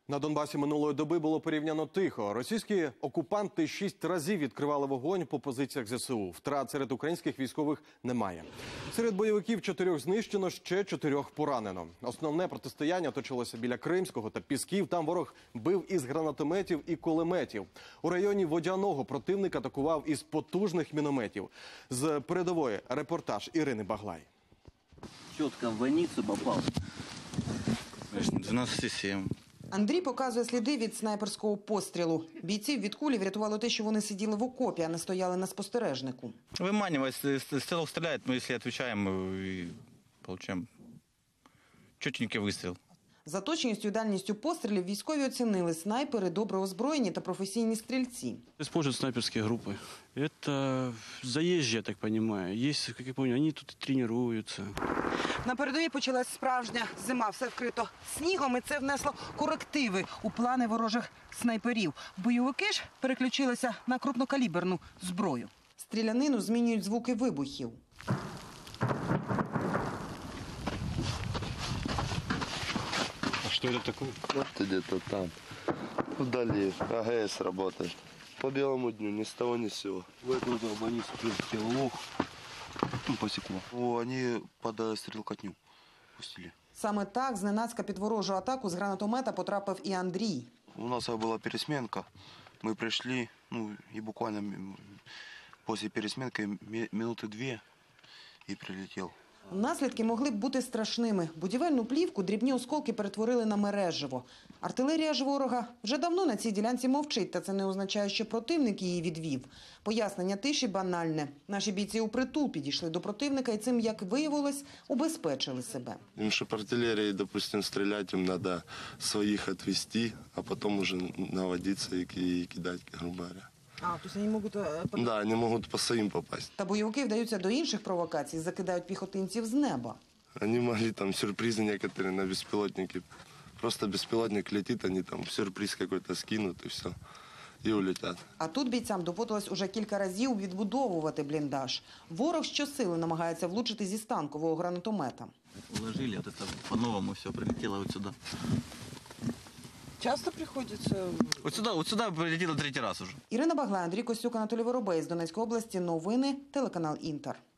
На Донбасі минулої доби було порівняно тихо. Російські окупанти 6 разів відкривали вогонь по позиціях ЗСУ. Втрат серед українських військових немає. Серед бойовиків 4 знищено, ще 4 поранено. Основне протистояння точилося біля Кримського та Пісків. Там ворог бив із гранатометів і кулеметів. У районі Водяного противник атакував із потужних мінометів. З передової репортаж Ірини Баглай. Чітко в больницю попав. 12,7. Андрій показує сліди від снайперського пострілу. Бійців від кулі врятувало те, що вони сиділи в окопі, а не стояли на спостережнику. Выманивать, стрелок стреляет, мы если отвечаем и получаем чётенький выстрел. За точністю і дальністю пострілів військові оцінили: снайпери добре озброєні та професійні стрільці. Используют снайперские группы. Это заезжие, я так понимаю. Есть, как я помню, они тут и тренируются. На передовій почалась справжня зима. Все вкрито снігом, і це внесло корективи у плани ворожих снайперів. Бойовики ж переключилися на крупнокаліберну зброю. Стрілянину змінюють звуки вибухів. А что это такое? Вот где-то там, вдали, АГС работает. По белому дню, ни с того, ни с сего. В эту больницу прилетел лох, посекло. Они под стрелкотню пустили. Саме так зненацька під ворожу атаку з гранатомета потрапив і Андрій. У нас была пересменка. Мы пришли, и буквально после пересменки минуты 2 и прилетел. Наслідки могли б бути страшними. Будівельну плівку дрібні осколки перетворили на мереживо. Артилерія ж ворога вже давно на цій ділянці мовчить, та це не означає, що противник її відвів. Пояснення тиші банальне. Наші бійці упритул підійшли до противника і цим, як виявилось, убезпечили себе. Им, чтобы артиллерией, допустим, стрелять, им надо своих отвести, а потом уже наводиться и кидать, грубо говоря. Тобто вони можуть... Да, они могут по своим попасть. Та бойовики вдаються до інших провокацій, закидають піхотинців з неба. Они могли там сюрпризы некоторые на беспилотнике. Просто беспилотник летит, они там сюрприз какой-то скинут и все. І улетять. А тут бійцям доводилось уже кілька разів відбудовувати бліндаж. Ворог щосили намагається влучити зі станкового гранатомета. Уложили, вот это по-новому все прилетело вот сюда. Часто приходиться... Вот сюда прилетело 3-й раз уже. Ірина Баглай, Андрій Костюк, Анатолій Воробей з Донецької області. Новини, телеканал Інтер.